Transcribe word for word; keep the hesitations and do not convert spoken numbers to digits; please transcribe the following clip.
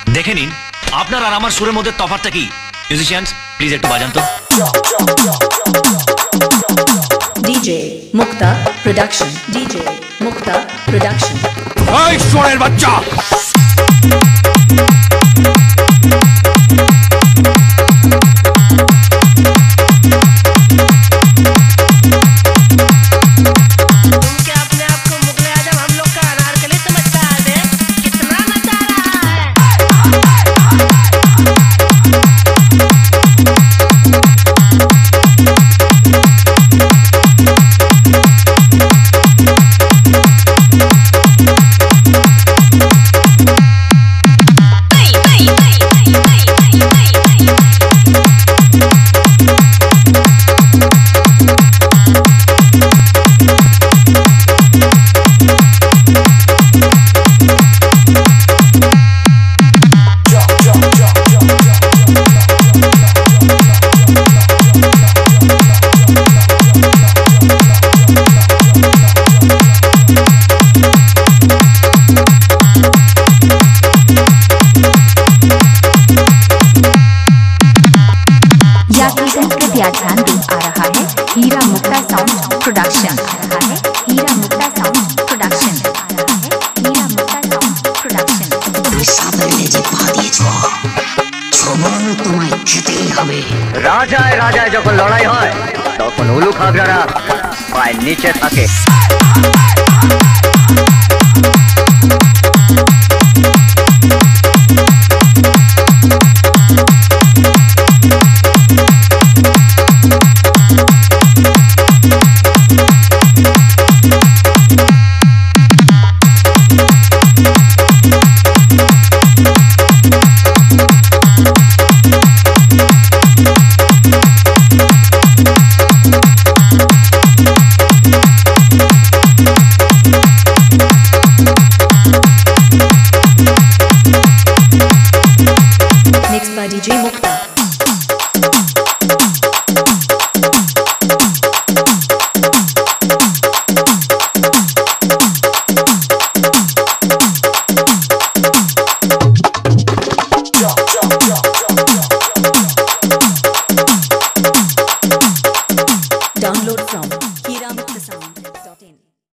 দেখে নিন আপনার আর আমার সুরের মধ্যে তফাৎটা কি। মিউজিশিয়ানস প্লিজ একটু বাজান তো। DJ Mukta production, DJ Mukta production. এই সোরের বাচ্চা, ध्यान आ रहा है हीरा मुक्ता साउंड प्रोडक्शन, आ रहा है हीरा मुक्ता साउंड प्रोडक्शन, आ रहा है हीरा मुक्ता साउंड प्रोडक्शन। তুমি সাবলে যে পা দিয়েছো, ছবল তোমায় খেতেই হবে। রাজায় রাজায় যখন লড়াই হয় তখন উলু খাগড়ারা পায়ের নিচে থাকে।